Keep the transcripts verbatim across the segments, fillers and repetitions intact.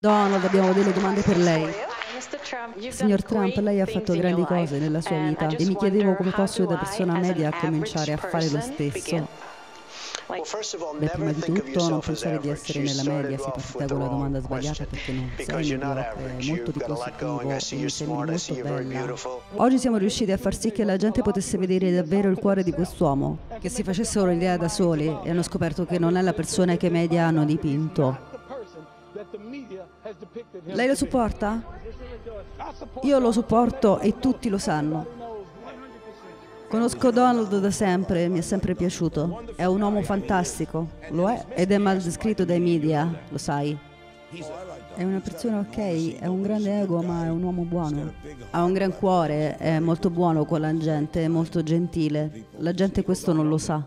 Donald, abbiamo delle domande per lei. Signor Trump, lei ha fatto grandi cose nella sua vita e mi chiedevo come posso da persona media cominciare a fare lo stesso. Beh, prima di tutto non pensare di essere nella media, sei partita con la domanda sbagliata perché non sei mediocre, è molto di positivo, mi sembri molto bella. Oggi siamo riusciti a far sì che la gente potesse vedere davvero il cuore di quest'uomo, che si facessero l'idea da soli e hanno scoperto che non è la persona che i media hanno dipinto. Lei lo supporta? Io lo supporto e tutti lo sanno. Conosco Donald da sempre, mi è sempre piaciuto. È un uomo fantastico, lo è, ed è mal descritto dai media, lo sai. È una persona ok, è un grande ego, ma è un uomo buono. Ha un gran cuore, è molto buono con la gente, è molto gentile. La gente questo non lo sa.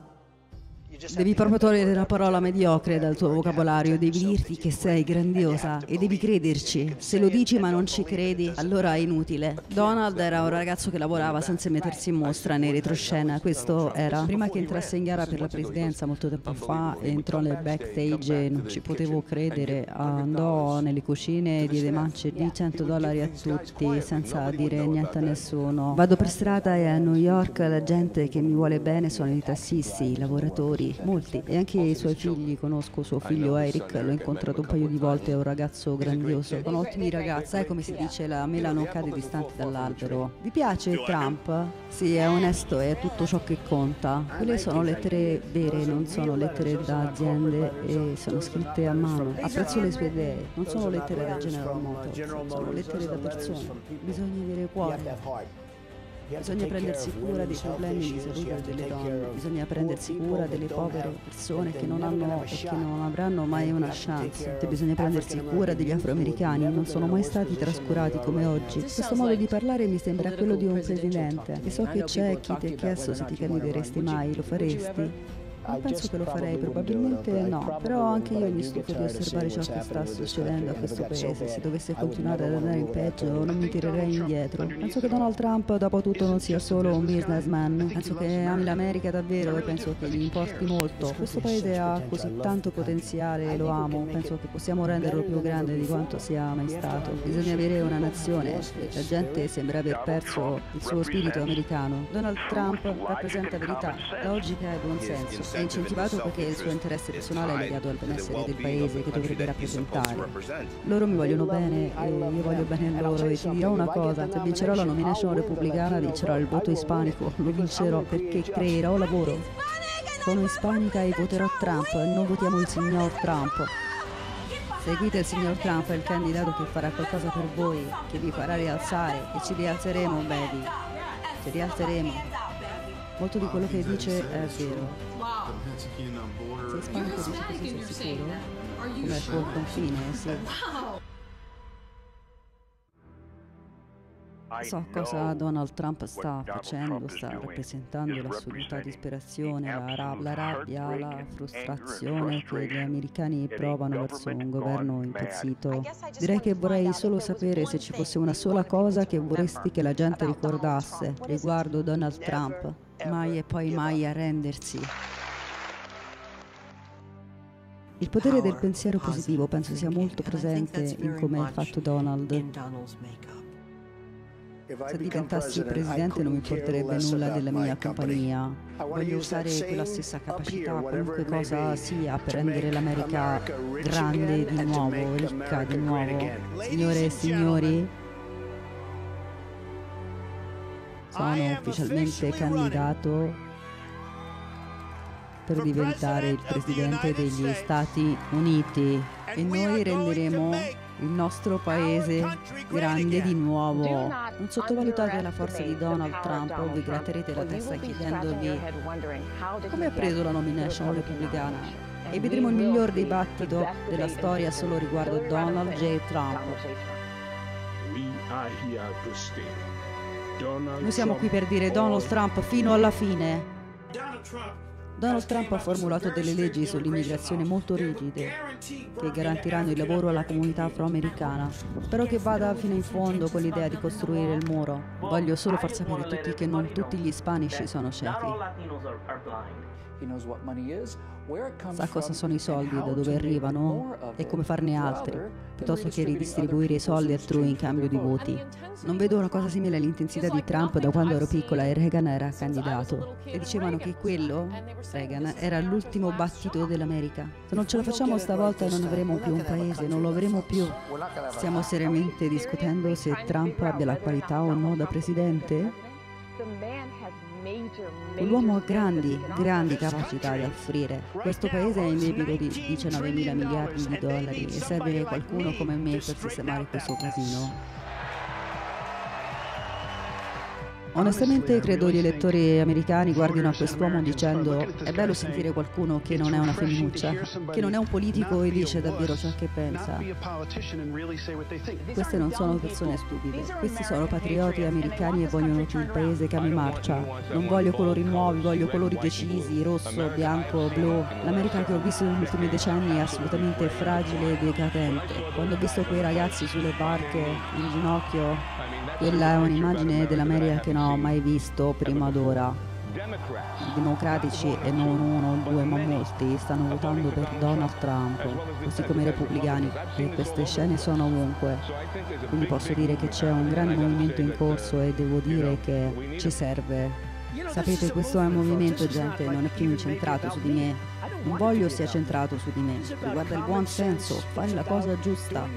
Devi proprio togliere la parola mediocre dal tuo vocabolario, devi dirti che sei grandiosa e devi crederci. Se lo dici ma non ci credi, allora è inutile. Donald era un ragazzo che lavorava senza mettersi in mostra nei retroscena, questo era. Prima che entrasse in gara per la presidenza molto tempo fa, entrò nel backstage e non ci potevo credere, andò nelle cucine e diede mance di cento dollari a tutti senza dire niente a nessuno. Vado per strada e a New York la gente che mi vuole bene sono i tassisti, i lavoratori, molti, e anche i suoi figli. Conosco suo figlio Eric, l'ho incontrato un paio di volte, è un ragazzo grandioso, sono ottimi ragazzi, sai come si dice, la mela non cade distante dall'albero. Vi piace Trump? Sì, è onesto e è tutto ciò che conta. Quelle sono lettere vere, non sono lettere da aziende e sono scritte a mano. Apprezzo le sue idee, non sono lettere da General Motors, sono lettere da persone. Bisogna avere cuore. Bisogna prendersi cura dei problemi di salute delle donne, bisogna prendersi cura delle povere persone che non hanno e che non avranno mai una chance. E bisogna prendersi cura degli afroamericani, non sono mai stati trascurati come oggi. Questo modo di parlare mi sembra quello di un presidente. E so che c'è chi ti ha chiesto se ti candideresti mai, lo faresti? Non penso che lo farei, probabilmente no, però anche io mi stufo di osservare ciò che sta succedendo a questo paese. Se dovesse continuare ad andare in peggio non mi tirerei indietro. Penso che Donald Trump dopo tutto non sia solo un businessman, penso che ami l'America davvero e penso che gli importi molto. Questo paese ha così tanto potenziale e lo amo, penso che possiamo renderlo più grande di quanto sia mai stato. Bisogna avere una nazione, la gente sembra aver perso il suo spirito americano. Donald Trump rappresenta verità, logica e buonsenso. È incentivato perché il suo interesse personale è legato al benessere del paese che dovrebbe rappresentare. Loro mi vogliono bene e io voglio bene a loro e ti dirò una cosa, se vincerò la nomination repubblicana vincerò il voto ispanico, lo vincerò perché creerò lavoro. Sono ispanica e voterò Trump, non votiamo il signor Trump. Seguite il signor Trump, è il candidato che farà qualcosa per voi, che vi farà rialzare e ci rialzeremo, baby. Ci rialzeremo. Molto di quello che dice è vero. Sei ispanico, dici così, sei sicuro? Come al confine, sì. So cosa Donald Trump sta facendo, sta rappresentando l'assoluta disperazione, la, rab- la rabbia, la frustrazione che gli americani provano verso un governo impazzito. Direi che vorrei solo sapere se ci fosse una sola cosa che vorresti che la gente ricordasse riguardo Donald Trump. Mai e poi mai arrendersi. Il potere del pensiero positivo penso sia molto presente in come è fatto Donald. Se diventassi presidente non mi importerebbe nulla della mia compagnia. Voglio usare quella stessa capacità, qualunque cosa sia, per rendere l'America grande di nuovo, ricca di nuovo. Signore e signori, sono ufficialmente candidato per diventare il presidente degli Stati Uniti e noi renderemo il nostro paese grande di nuovo. Non sottovalutate la forza di Donald Trump o vi gratterete la testa chiedendovi come ha preso la nomination repubblicana. E vedremo il miglior dibattito della storia solo riguardo Donald J. Trump. Noi siamo qui per dire Donald Trump fino alla fine. Donald Trump ha formulato delle leggi sull'immigrazione molto rigide che garantiranno il lavoro alla comunità afroamericana. Spero che vada fino in fondo con l'idea di costruire il muro. Voglio solo far sapere a tutti che non tutti gli ispanici sono ciechi. Sa cosa sono i soldi, da dove arrivano e come farne altri, piuttosto che ridistribuire i soldi altrui in cambio di voti. Non vedo una cosa simile all'intensità di Trump da quando ero piccola e Reagan era candidato. E dicevano che quello, Reagan, era l'ultimo battito dell'America. Se non ce la facciamo stavolta non avremo più un paese, non lo avremo più. Stiamo seriamente discutendo se Trump abbia la qualità o no da presidente? L'uomo ha grandi, grandi capacità da offrire. Questo paese è in debito di diciannove mila miliardi di dollari e serve qualcuno come me per sistemare questo casino. Onestamente credo gli elettori americani guardino a quest'uomo dicendo è bello sentire qualcuno che non è una femminuccia, che non è un politico e dice davvero ciò che pensa. Queste non sono persone stupide, questi sono patrioti americani e vogliono che il paese cambi marcia. Non voglio colori nuovi, voglio colori decisi, rosso, bianco, blu. L'America che ho visto negli ultimi decenni è assolutamente fragile e decadente. Quando ho visto quei ragazzi sulle barche, in ginocchio, quella è un'immagine dell'America che non ho mai visto prima d'ora. I democratici, e non uno o due ma molti, stanno votando per Donald Trump, così come i repubblicani, e queste scene sono ovunque. Quindi posso dire che c'è un grande movimento in corso e devo dire che ci serve. Sapete, questo è un movimento, gente, non è più incentrato su di me. Non voglio sia centrato su di me. Riguarda il buon senso, fare la cosa giusta.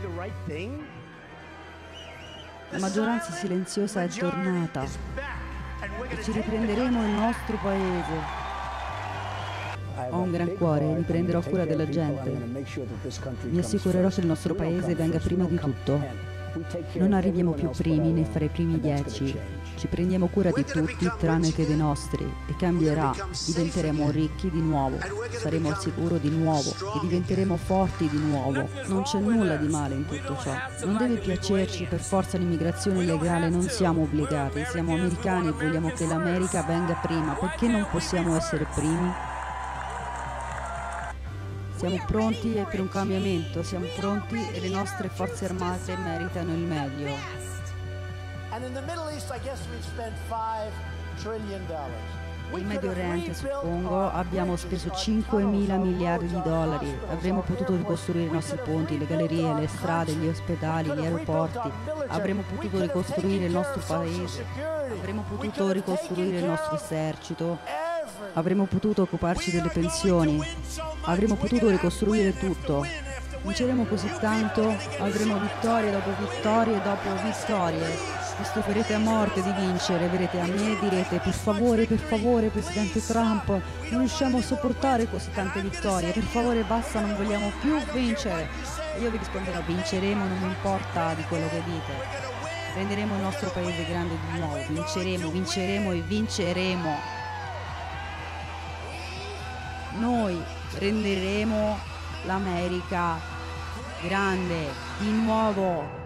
La maggioranza silenziosa è tornata e ci riprenderemo il nostro paese. Ho un gran cuore e mi prenderò cura della gente. Mi assicurerò che il nostro paese venga prima di tutto. Non arriviamo più primi né fra i primi dieci. Ci prendiamo cura di tutti tranne che dei nostri e cambierà. Diventeremo ricchi di nuovo, saremo al sicuro di nuovo e diventeremo forti di nuovo. Non c'è nulla di male in tutto ciò. Non deve piacerci per forza l'immigrazione illegale, non siamo obbligati. Siamo americani e vogliamo che l'America venga prima. Perché non possiamo essere primi? Siamo pronti per un cambiamento, siamo pronti e le nostre forze armate meritano il meglio. In Medio Oriente, suppongo, abbiamo speso cinquemila miliardi di dollari. Avremmo potuto ricostruire i nostri ponti, le gallerie, le strade, gli ospedali, gli aeroporti. Avremmo potuto ricostruire il nostro paese. Avremmo potuto ricostruire il nostro esercito. Avremmo potuto occuparci delle pensioni. Avremmo potuto ricostruire tutto. Vinceremo così tanto, avremo vittorie dopo vittorie dopo vittorie. Vi stuferete a morte di vincere, verrete a me e direte per favore, per favore, Presidente Trump, non riusciamo a sopportare così tante vittorie, per favore basta, non vogliamo più vincere. E io vi risponderò, vinceremo, non mi importa di quello che dite. Renderemo il nostro paese grande di nuovo, vinceremo, vinceremo e vinceremo. Noi renderemo l'America grande di nuovo.